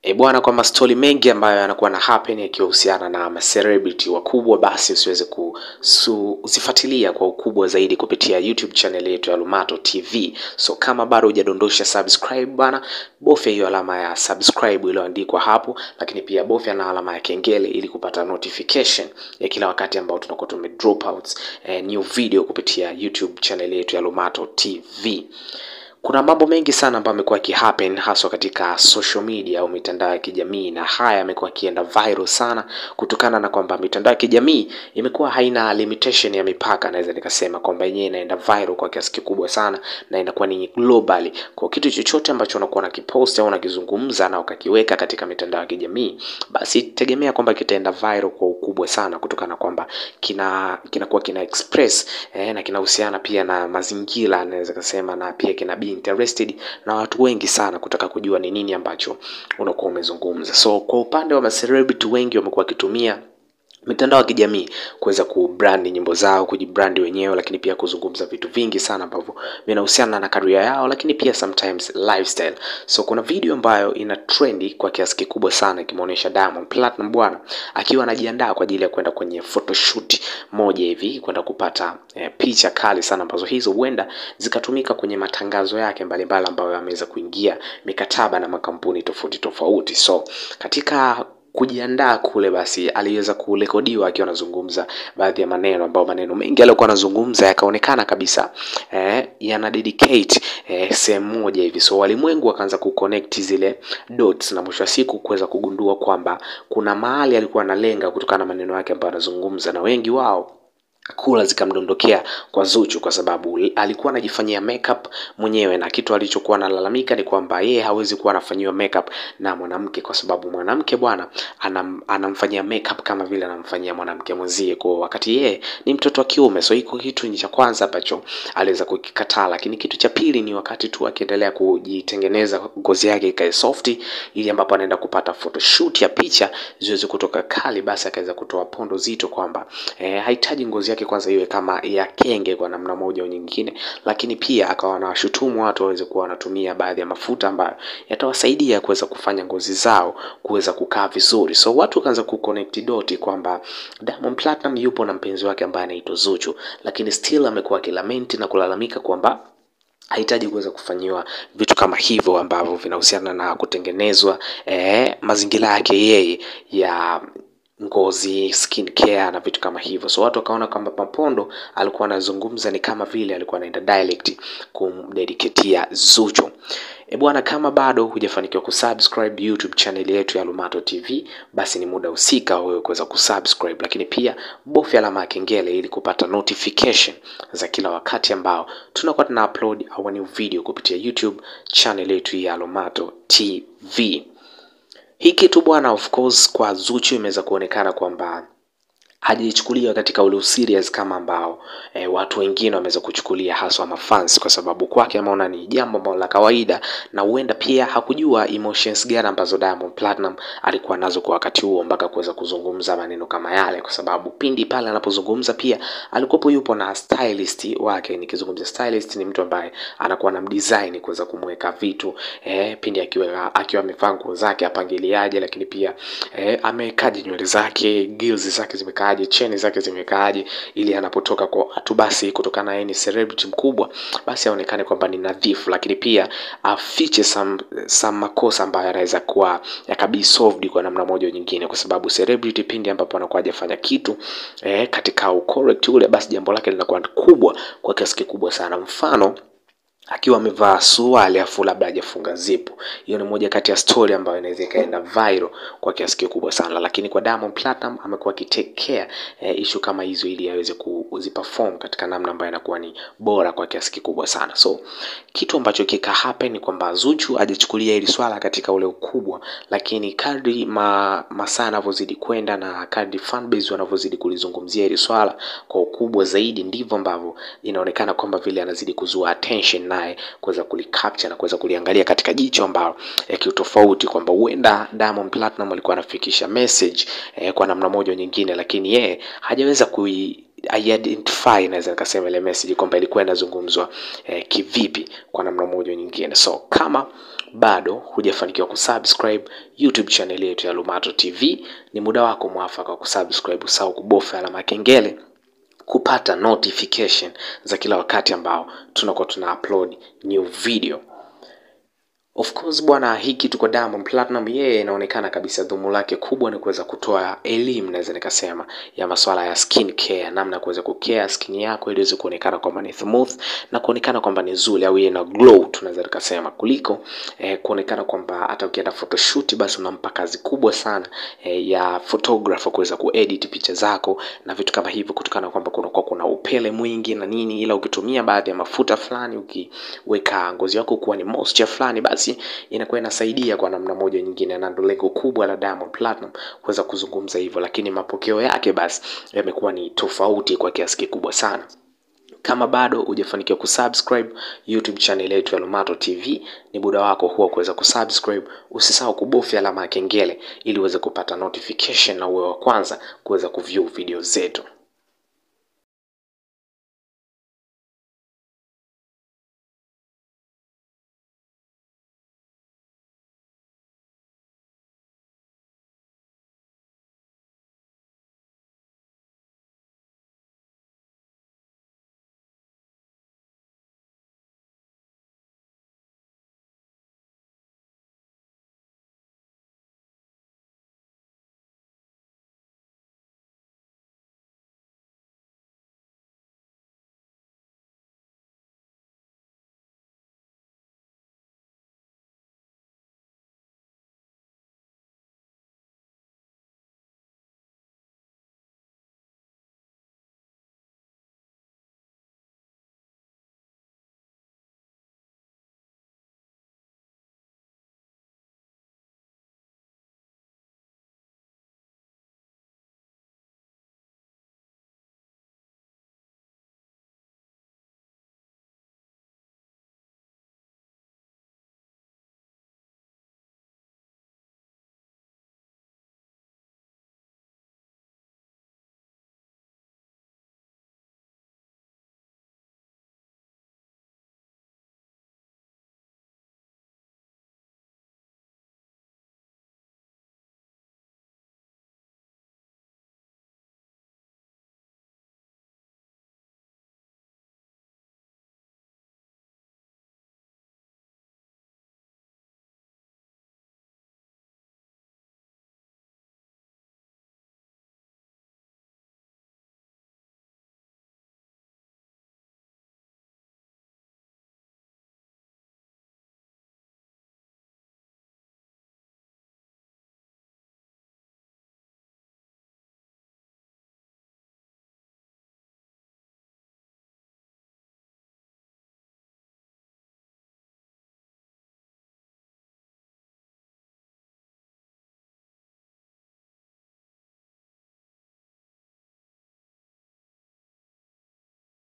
Bwana, kwa mastori mengi ambayo yanakuwa na happen yakihusiana na celebrity wakubwa, basi usiweze usifuatilia kwa ukubwa zaidi kupitia YouTube channel yetu ya Lumato TV. So kama bado hujadondosha subscribe bwana, bofya hiyo alama ya subscribe iliyoandikwa hapo, lakini pia bofya na alama ya kengele ili kupata notification ya kila wakati ambao tunakuwa tume drop out new video kupitia YouTube channel yetu ya Lumato TV. Kuna mambo mengi sana ambayo yamekuwa yakihappen haswa katika social media au mitandao ya kijamii, na haya yamekuwa yakienda viral sana kutokana na kwamba mitandao ya kijamii imekuwa haina limitation ya mipaka. Naweza nikasema kwamba yenyewe inaenda viral kwa kiasi kikubwa sana na inakuwa ni globally. Kwa kitu chochote ambacho unakuwa unakipost au unakizungumza na ukakiweka katika mitandao ya kijamii, basi tegemea kwamba kitaenda viral kwa ukubwa sana kutokana kwamba kinakuwa kina express na kinahusiana pia na mazingira, naweza kusema, na pia kina be interested na watu wengi sana kutaka kujua ni nini ambacho unakuwa umezungumza. So kwa upande wa celebrity wengi wamekuwa wakitumia mitandao ya kijamii kuweza kubrand nyimbo zao, kujibrand wenyewe, lakini pia kuzungumza vitu vingi sana ambavyo vinahusiana na career yao, lakini pia sometimes lifestyle. So kuna video ambayo ina trendi kwa kiasi kikubwa sana ikimuonesha Diamond Platinum bwana akiwa anajiandaa kwa ajili ya kwenda kwenye photoshoot moja hivi, kwenda kupata picha kali sana ambazo hizo huenda zikatumika kwenye matangazo yake mbalimbali ambayo ameweza kuingia mikataba na makampuni tofauti tofauti. So katika kujiandaa kule, basi aliweza kurekodiwa akiwa anazungumza baadhi ya maneno ambayo maneno mengi aliyokuwa anazungumza yakaonekana kabisa yana dedicate sehemu moja hivi. So walimwengu wakaanza kuconnect zile dots na mwisho wa siku kuweza kugundua kwamba kuna mahali alikuwa analenga kutokana na maneno yake ambayo anazungumza, na wengi wao kula zikamdondokea kwa Zuchu kwa sababu alikuwa anajifanyia makeup mwenyewe, na kitu alichokuwa analalamika ni kwamba yeye hawezi kuwa anafanyiwa makeup na mwanamke kwa sababu mwanamke bwana anamfanyia makeup kama vile anamfanyia mwanamke mwenzie, kwa wakati yeye ni mtoto wa kiume. So hiko kitu ni cha kwanza ambacho aliweza kukikataa, lakini kitu cha pili ni wakati tu akiendelea kujitengeneza ngozi yake ikae soft ili ambapo anaenda kupata photoshoot ya picha ziweze kutoka kali, basi akaweza kutoa pondo zito kwamba hahitaji ngozi yake kwanza iwe kama ya kenge kwa namna moja au nyingine, lakini pia akawa anawashutumu watu waweze kuwa wanatumia baadhi ya mafuta ambayo yatawasaidia kuweza kufanya ngozi zao kuweza kukaa vizuri. So watu wakaanza kuconnect dot kwamba Diamond Platinum yupo na mpenzi wake ambaye anaitwa Zuchu, lakini still amekuwa akilamenti na kulalamika kwamba hahitaji kuweza kufanyiwa vitu kama hivyo ambavyo vinahusiana na kutengenezwa mazingira yake yeye ya ngozi, skin care na vitu kama hivyo. So watu wakaona kwamba Papondo alikuwa anazungumza ni kama vile alikuwa anaenda direct kumdedicatea Zuchu. Bwana, kama bado hujafanikiwa kusubscribe YouTube channel yetu ya Lumato TV, basi ni muda husika wewe kuweza kusubscribe, lakini pia bofya alama ya kengele ili kupata notification za kila wakati ambao tunakuwa tuna upload our new video kupitia YouTube channel yetu ya Lumato TV. Hii kitu bwana, of course kwa Zuchu imeweza kuonekana kwamba hajichukulia katika ule serious kama ambao watu wengine wameweza kuchukulia, haswa mafans, kwa sababu kwake ameona ni jambo ambalo la kawaida, na huenda pia hakujua emotions gani ambazo Diamond Platinum alikuwa nazo kwa wakati huo mpaka kuweza kuzungumza maneno kama yale, kwa sababu pindi pale anapozungumza pia alikuwa yupo na stylist wake. Nikizungumza stylist ni mtu ambaye anakuwa na mdesign kuweza kumweka vitu pindi akiwa amevaa nguo zake apangiliaje, lakini pia amekaje nywele zake, gills zake zimekaaje, cheni zake zimekaaje, ili anapotoka kwa watu basi kutokana yeye ni celebrity mkubwa basi aonekane kwamba ni nadhifu, lakini pia afiche some makosa ambayo yanaweza kuwa yakabi solved kwa namna moja au nyingine, kwa sababu celebrity pindi ambapo anakuwa hajafanya kitu katika correct ule, basi jambo lake linakuwa kubwa kwa kiasi kikubwa sana. Mfano akiwa amevaa suruali afu labda hajafunga zipu, hiyo ni moja kati ya story ambayo inaweza ikaenda viral kwa kiasi kikubwa sana. Lakini kwa Diamond Platinum amekuwa akitake care issue kama hizo ili aweze kuziperform katika namna ambayo inakuwa ni bora kwa kiasi kikubwa sana. So kitu ambacho kika happen ni kwamba Zuchu hajachukulia hili swala katika ule ukubwa, lakini kadri masaa yanavyozidi kwenda na kadri fanbase wanavyozidi kulizungumzia hili swala kwa ukubwa zaidi, ndivyo ambavyo inaonekana kwamba vile anazidi kuzua attention naye kuweza kulicapture na kuweza kuliangalia katika jicho ambalo kiutofauti, kwamba huenda Diamond Platinum alikuwa anafikisha message kwa namna moja nyingine, lakini yeye hajaweza identify naweza nikasema ile message kwamba ilikuwa inazungumzwa kivipi kwa namna moja nyingine. So kama bado hujafanikiwa kusubscribe YouTube channel yetu ya Lumato TV, ni muda wako mwafaka wa kusubscribe, usahau kubofya alama ya kengele kupata notification za kila wakati ambao tunakuwa tuna upload new video. Of course bwana, hiki tuko Diamond Platinum, yeye inaonekana kabisa dhumuni lake kubwa ni kuweza kutoa elimu naweza nikasema ya masuala ya skin care, namna kuweza kucare skin yako ili iweze kuonekana kwamba ni smooth na kuonekana kwamba ni nzuri au ina glow tunaweza nikasema, kuliko kuonekana kwamba hata ukienda photoshoot basi unampa kazi kubwa sana ya photographer kuweza kuedit picha zako na vitu kama hivyo, kutokana kwamba kuna upele mwingi na nini. Ila ukitumia baadhi ya mafuta fulani, ukiweka ngozi yako kuwa ni moisture fulani, basi inakuwa inasaidia kwa namna moja nyingine, na ndio lengo kubwa la Diamond Platinum kuweza kuzungumza hivyo. Lakini mapokeo yake basi yamekuwa ni tofauti kwa kiasi kikubwa sana. Kama bado hujafanikiwa kusubscribe YouTube channel yetu ya Lumato TV, ni muda wako huo kuweza kusubscribe. Usisahau kubofya alama ya kengele ili uweze kupata notification na uwe wa kwanza kuweza kuview video zetu.